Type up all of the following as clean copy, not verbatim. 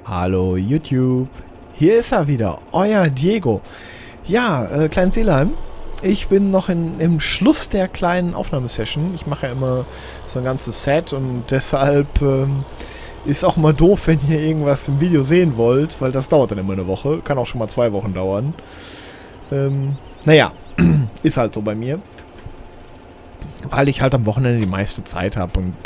Hallo YouTube, hier ist er wieder, euer Diego. Ja, Klein Seelheim, ich bin noch im Schluss der kleinen Aufnahmesession. Ich mache ja immer so ein ganzes Set und deshalb ist auch mal doof, wenn ihr irgendwas im Video sehen wollt, weil das dauert dann immer eine Woche, kann auch schon mal 2 Wochen dauern. Naja, ist halt so bei mir. Weil ich halt am Wochenende die meiste Zeit habe und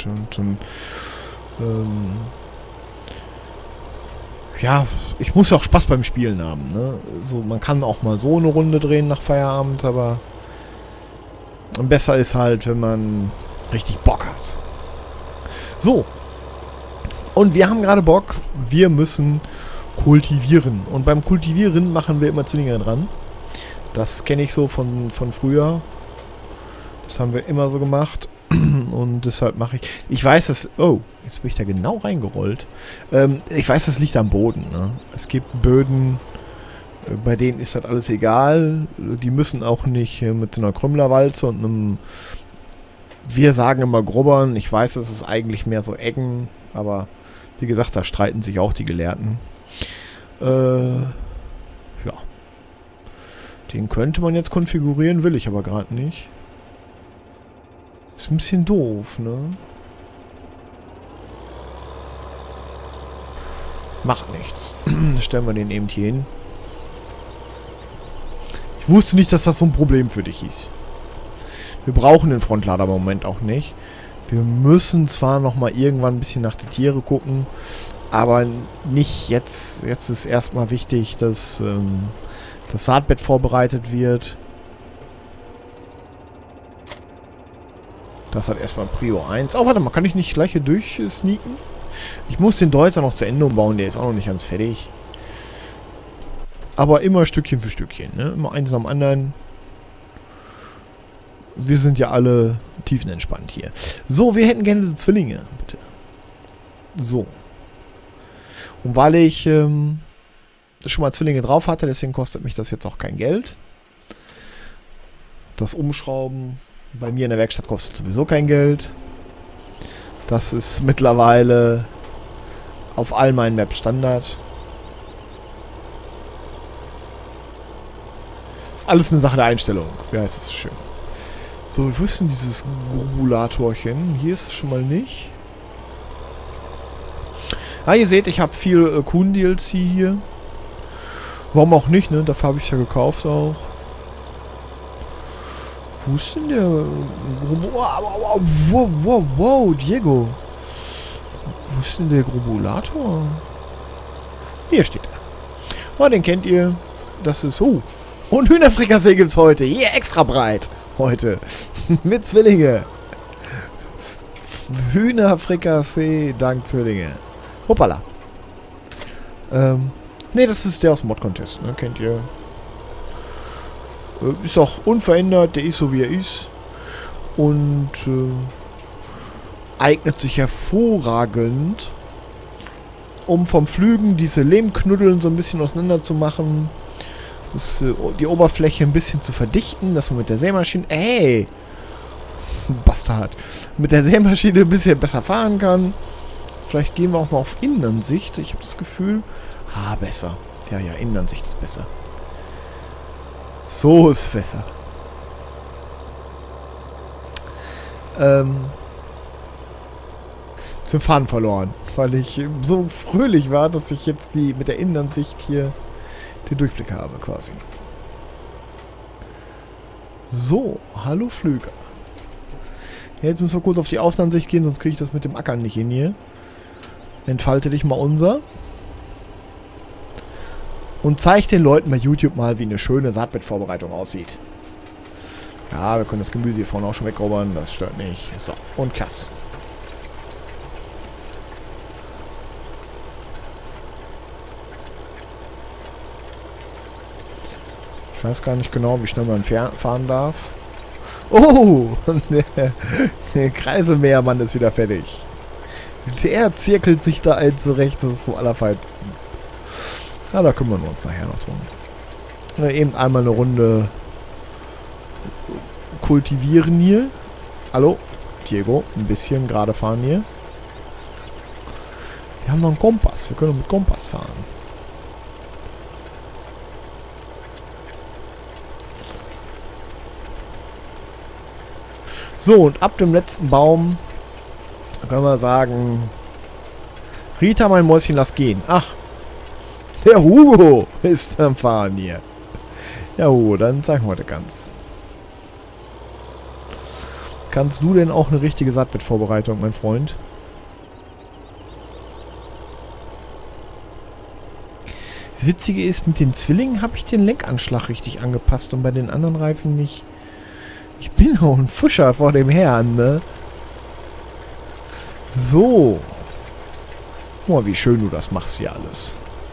ja, ich muss ja auch Spaß beim Spielen haben, ne? So, man kann auch mal so eine Runde drehen nach Feierabend, aber besser ist halt, wenn man richtig Bock hat. So. Und wir haben gerade Bock, wir müssen kultivieren. Und beim Kultivieren machen wir immer Zwillinge dran. Das kenne ich so von früher. Das haben wir immer so gemacht. Und deshalb mache ich... Ich weiß, dass... Oh, jetzt bin ich da genau reingerollt. Ich weiß, das liegt am Boden. Ne? Es gibt Böden, bei denen ist das alles egal. Die müssen auch nicht mit so einer Krümmlerwalze und einem... Wir sagen immer Grubbern. Ich weiß, das ist eigentlich mehr so Ecken. Aber wie gesagt, da streiten sich auch die Gelehrten. Ja. Den könnte man jetzt konfigurieren, will ich aber gerade nicht. Ist ein bisschen doof, ne? Macht nichts. Stellen wir den eben hier hin. Ich wusste nicht, dass das so ein Problem für dich ist. Wir brauchen den Frontlader im Moment auch nicht. Wir müssen zwar nochmal irgendwann ein bisschen nach den Tieren gucken, aber nicht jetzt. Jetzt ist erstmal wichtig, dass das Saatbett vorbereitet wird. Das hat erstmal Prio 1. Oh, warte mal, kann ich nicht gleich hier durchsneaken? Ich muss den Deutzer noch zu Ende umbauen, der ist auch noch nicht ganz fertig. Aber immer Stückchen für Stückchen, ne? Immer eins nach dem anderen. Wir sind ja alle tiefenentspannt hier. So, wir hätten gerne die Zwillinge, bitte. So. Und weil ich schon mal Zwillinge drauf hatte, deswegen kostet mich das jetzt auch kein Geld. Das Umschrauben bei mir in der Werkstatt kostet sowieso kein Geld. Das ist mittlerweile auf all meinen Maps Standard. Ist alles eine Sache der Einstellung. Wie heißt das so schön? So, wo ist denn dieses Grubulatorchen? Hier ist es schon mal nicht. Ah, ihr seht, ich habe viel Kuhn-DLC hier. Warum auch nicht, ne? Dafür habe ich es ja gekauft auch. Wo ist denn der... Wow, Diego. Wo ist denn der Grubulator? Hier steht er. Oh, den kennt ihr. Das ist... Oh. Und Hühnerfrikassee gibt's heute. Hier, extra breit. Heute. Mit Zwillinge. Hühnerfrikassee dank Zwillinge. Hoppala. Ne, das ist der aus dem Mod-Contest, ne? Kennt ihr. Ist auch unverändert, der ist so wie er ist. Und eignet sich hervorragend, um vom Pflügen diese Lehmknuddeln so ein bisschen auseinander zu machen. Die Oberfläche ein bisschen zu verdichten, dass man mit der Sämaschine... Ey! Bastard! Mit der Sämaschine ein bisschen besser fahren kann. Vielleicht gehen wir auch mal auf Innenansicht. Ich habe das Gefühl... Ah, besser. Ja, Innenansicht ist besser. So ist besser. Zum Fahren verloren. Weil ich so fröhlich war, dass ich jetzt mit der Innenansicht hier den Durchblick habe, quasi. So, hallo Flüger. Jetzt müssen wir kurz auf die Außenansicht gehen, sonst kriege ich das mit dem Ackern nicht hin hier. Entfalte dich mal unser. Und zeig den Leuten bei YouTube mal, wie eine schöne Saatbettvorbereitung aussieht. Ja, wir können das Gemüse hier vorne auch schon wegrubbern, das stört nicht. So, und Kass. Ich weiß gar nicht genau, wie schnell man fahren darf. Oh, der Kreiselmeermann ist wieder fertig. Der zirkelt sich da ein zurecht, das ist vom Allerfeinsten. Ja, da kümmern wir uns nachher noch drum. Eben einmal eine Runde kultivieren hier. Hallo, Diego, ein bisschen gerade fahren hier. Wir haben noch einen Kompass. Wir können mit Kompass fahren. So, und ab dem letzten Baum können wir sagen, Rita, mein Mäuschen, lass gehen. Ach, der Hugo ist am Fahren hier. Ja, Hugo, dann zeigen wir heute ganz. Kannst du denn auch eine richtige Saatbettvorbereitung, mein Freund? Das Witzige ist, mit den Zwillingen habe ich den Lenkanschlag richtig angepasst und bei den anderen Reifen nicht. Ich bin auch ein Fuscher vor dem Herrn, ne? So. Guck mal, wie schön du das machst hier alles.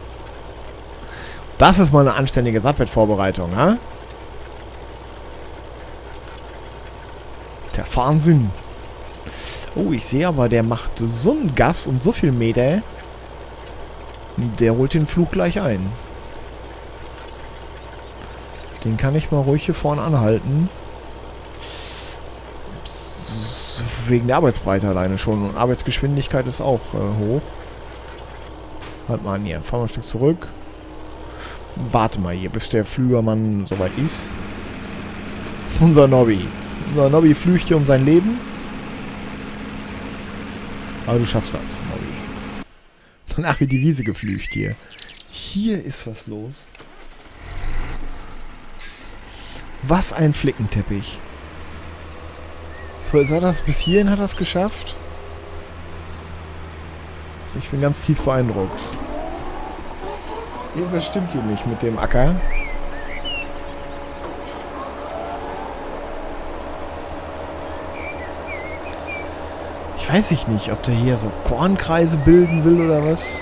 Das ist mal eine anständige Saatbettvorbereitung, ha? Der Wahnsinn. Oh, ich sehe aber, der macht so ein Gas und so viel Meter. Der holt den Fluch gleich ein. Den kann ich mal ruhig hier vorne anhalten. Wegen der Arbeitsbreite alleine schon. Und Arbeitsgeschwindigkeit ist auch hoch. Halt mal an hier. Fahren wir ein Stück zurück. Warte mal hier, bis der Flügermann soweit ist. Unser Nobby. Unser Nobby flücht hier um sein Leben. Aber du schaffst das, Nobby. Danach wird die Wiese geflücht hier. Hier ist was los. Was ein Flickenteppich. So, ist er das? Bis hierhin hat er es geschafft. Ich bin ganz tief beeindruckt. Irgendwas stimmt hier nicht mit dem Acker. Ich weiß nicht, ob der hier so Kornkreise bilden will oder was.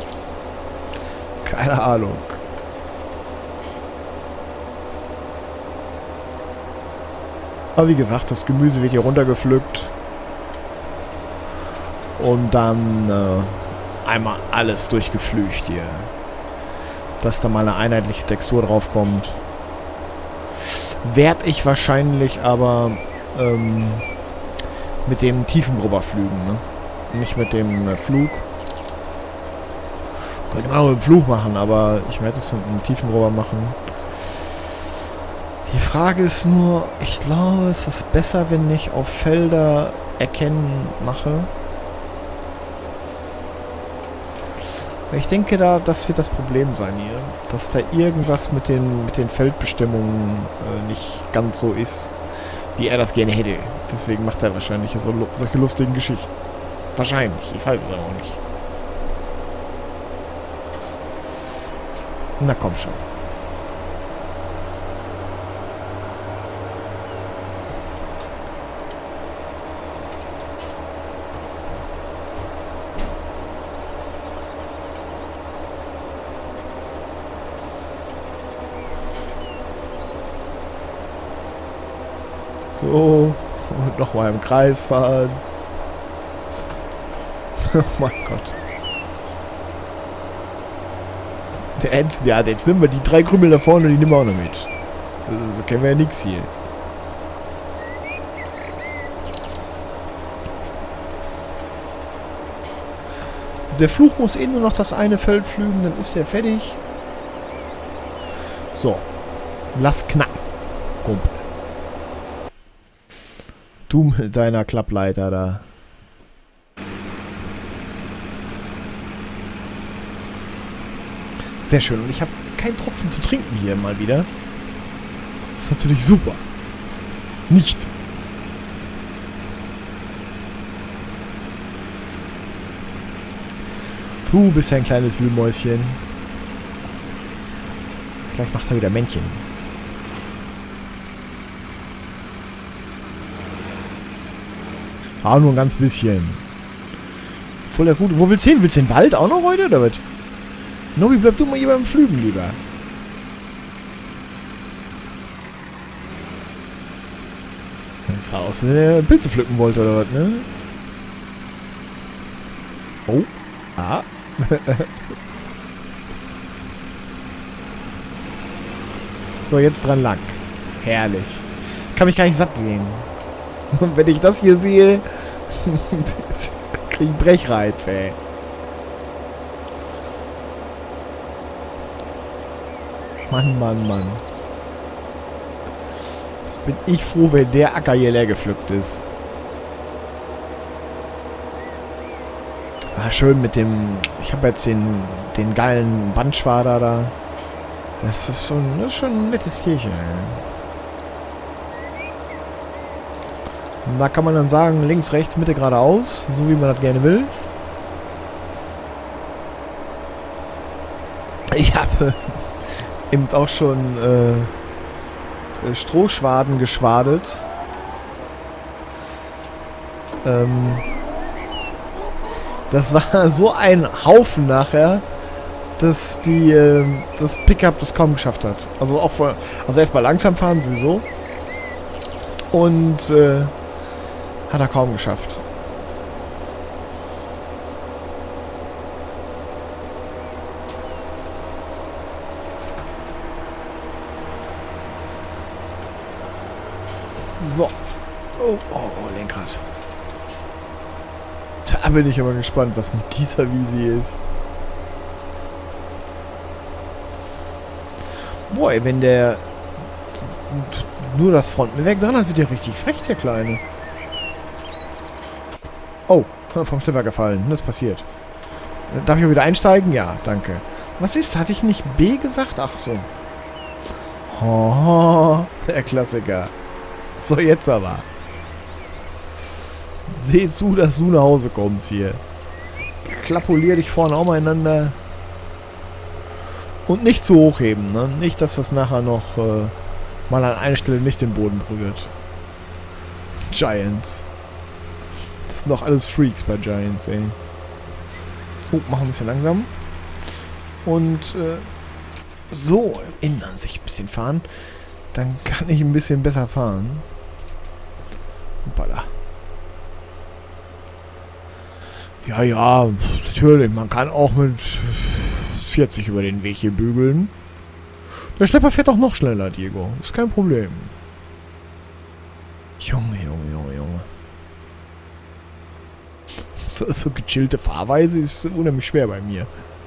Keine Ahnung. Aber wie gesagt, das Gemüse wird hier runtergepflückt. Und dann einmal alles durchgeflücht hier. Dass da mal eine einheitliche Textur drauf kommt. Werd ich wahrscheinlich aber mit dem Tiefengrubber flügen, ne? Nicht mit dem Flug. Könnte man auch mit dem Flug machen, aber ich werde es mit dem Tiefengrubber machen. Die Frage ist nur, ich glaube, es ist besser, wenn ich auf Felder erkennen mache. Ich denke, das wird das Problem sein hier. Dass da irgendwas mit den Feldbestimmungen nicht ganz so ist, wie er das gerne hätte. Deswegen macht er wahrscheinlich solche lustigen Geschichten. Wahrscheinlich, ich weiß es aber auch nicht. Na komm schon. So, und nochmal im Kreis fahren. Oh mein Gott. Der Ernst, ja, jetzt nehmen wir die 3 Krümel da vorne, die nehmen wir auch noch mit. So kennen wir ja nichts hier. Der Fluch muss eh nur noch das eine Feld pflügen, dann ist der fertig. So. Lass knacken, Kumpel. Du mit deiner Klappleiter da. Sehr schön. Und ich habe keinen Tropfen zu trinken hier mal wieder. Das ist natürlich super. Nicht. Du bist ja ein kleines Wühlmäuschen. Gleich macht er wieder Männchen. Ah, nur ein ganz bisschen. Voll der Gute. Wo willst du hin? Willst du den Wald auch noch heute, oder was? Nobby, bleib du mal hier beim Flügen, lieber. Das sah aus, wenn er Pilze pflücken wollte, oder was, ne? Oh. Ah. So, jetzt dran lang. Herrlich. Kann mich gar nicht satt sehen. Und wenn ich das hier sehe, kriege ich Brechreiz, ey. Mann, Mann, Mann. Jetzt bin ich froh, wenn der Acker hier leer gepflückt ist. Ah, schön mit dem... Ich habe jetzt den geilen Bandschwader da. Das ist schon ein nettes Tierchen. Und da kann man dann sagen, links, rechts, Mitte, geradeaus. So wie man das gerne will. Ich habe eben auch schon Strohschwaden geschwadet. Das war so ein Haufen nachher, dass das Pickup das kaum geschafft hat. Also auch also erstmal langsam fahren sowieso. Und hat er kaum geschafft. So. Oh, Lenkrad. Da bin ich aber gespannt, was mit dieser Wiese hier ist. Boah, wenn der nur das Frontbewerk dran hat, wird der richtig frech, der Kleine. Oh, vom Schlepper gefallen. Das passiert. Darf ich wieder einsteigen? Ja, danke. Was ist? Hatte ich nicht B gesagt? Ach so. Oh, der Klassiker. So, jetzt aber. Seh zu, dass du nach Hause kommst hier. Klapulier dich vorne auch mal ineinander. Und nicht zu hoch heben, ne? Nicht, dass das nachher noch mal an einer Stelle nicht den Boden berührt. Giants. Das sind doch alles Freaks bei Giants, ey. Oh, machen wir ein bisschen langsam. Und so, Innenansicht ein bisschen fahren. Dann kann ich ein bisschen besser fahren. Hoppala. Ja, ja, natürlich. Man kann auch mit 40 über den Weg hier bügeln. Der Schlepper fährt auch noch schneller, Diego. Ist kein Problem. Junge. So gechillte Fahrweise ist unheimlich schwer bei mir.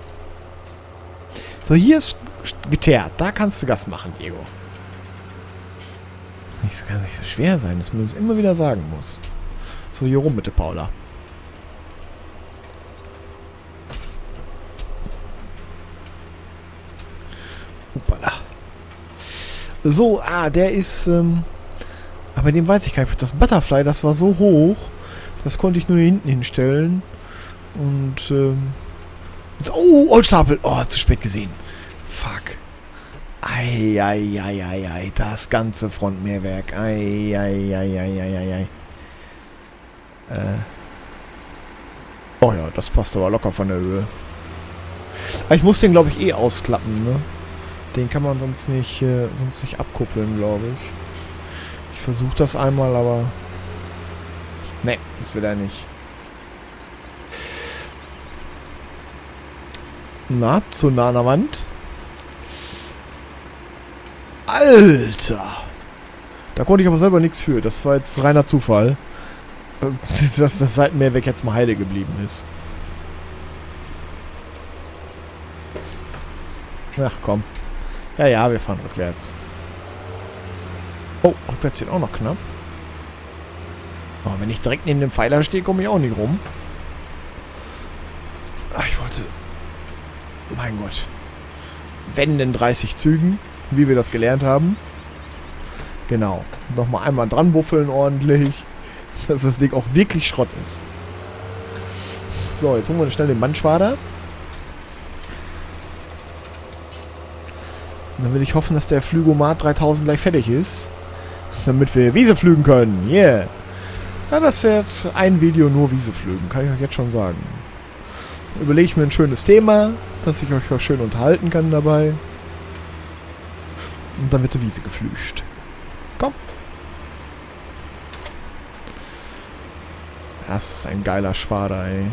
So, hier ist geteert. Da kannst du Gas machen, Diego. Das kann nicht so schwer sein, dass man das immer wieder sagen muss. So, hier rum bitte, Paula. Hoppala. So, der ist, aber dem weiß ich gar nicht. Das Butterfly, das war so hoch, das konnte ich nur hier hinten hinstellen. Und, oh, Oldstapel. Oh, zu spät gesehen. Fuck. Ei. Das ganze Frontmehrwerk. Ei. Oh ja, das passt aber locker von der Höhe. Aber ich muss den, glaube ich, eh ausklappen, ne? Den kann man sonst nicht abkuppeln, glaube ich. Ich versuche das einmal, aber... Ne, das will er nicht. Na, zu nah an der Wand. Alter! Da konnte ich aber selber nichts für. Das war jetzt reiner Zufall. Dass das Seitenmehrwerk jetzt mal heile geblieben ist. Ach komm. Ja, wir fahren rückwärts. Oh, rückwärts wird auch noch knapp. Oh, wenn ich direkt neben dem Pfeiler stehe, komme ich auch nicht rum. Ach, ich wollte... Mein Gott. Wenn in 30 Zügen, wie wir das gelernt haben. Genau. Nochmal einmal dran buffeln ordentlich. Dass das Ding auch wirklich Schrott ist. So, jetzt holen wir schnell den Bandschwader. Und dann will ich hoffen, dass der Flügomat 3000 gleich fertig ist. Damit wir Wiese flügen können. Yeah. Ja, das wird ein Video nur Wiese flügen. Kann ich euch jetzt schon sagen. Überlege ich mir ein schönes Thema, dass ich euch auch schön unterhalten kann dabei. Und dann wird die Wiese geflügt. Komm. Das ist ein geiler Schwader, ey.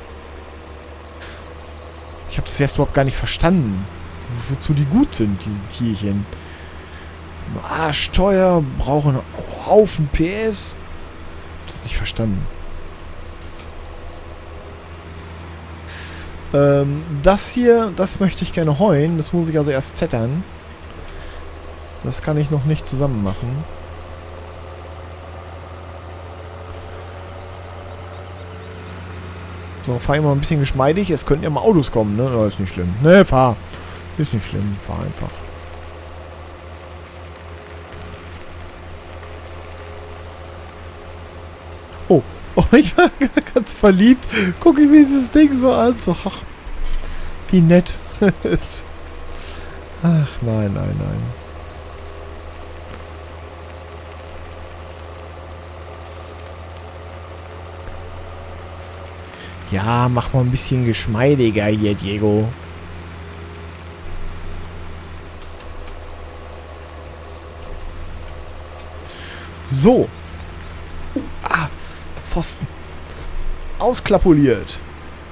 Ich habe das erst überhaupt gar nicht verstanden. Wozu die gut sind, diese Tierchen. Arschteuer, brauchen einen Haufen PS. Das nicht verstanden. Das hier, das möchte ich gerne heuen. Das muss ich also erst zettern. Das kann ich noch nicht zusammen machen. So, fahr ich mal ein bisschen geschmeidig. Es könnten ja mal Autos kommen, ne? Oh, ist nicht schlimm. Ne, fahr. Ist nicht schlimm. Fahr einfach. Oh. Oh, ich war ganz verliebt. Guck ich mir dieses Ding so an. So, ach. Wie nett. Ach, nein, nein, nein. Ja, mach mal ein bisschen geschmeidiger hier, Diego. So. Ah, Pfosten. Ausklapuliert.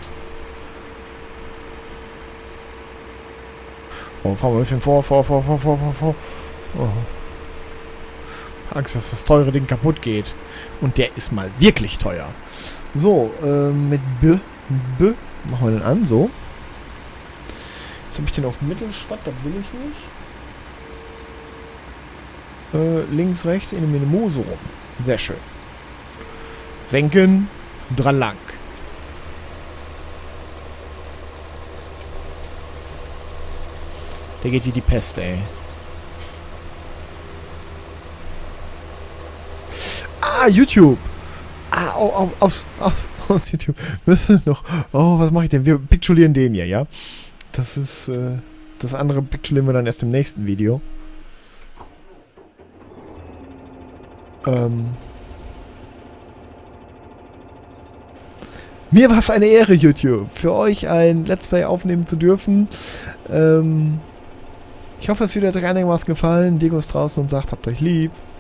Oh, fahren wir ein bisschen vor. Oh. Angst, dass das teure Ding kaputt geht. Und der ist mal wirklich teuer. So, mit B machen wir den an, so. Jetzt habe ich den auf Mittelschwatt, das will ich nicht. Links, rechts, in eine Mose rum. Sehr schön. Senken, dran lang. Der geht wie die Pest, ey. Ah, YouTube! Ah, aus YouTube. Müssen noch. Oh, was mache ich denn? Wir pictulieren den hier, ja? Das ist, das andere pictulieren wir dann erst im nächsten Video. Mir war es eine Ehre, YouTube, für euch ein Let's Play aufnehmen zu dürfen. Ich hoffe, es wird euch einigermaßen gefallen. Diego ist draußen und sagt, habt euch lieb.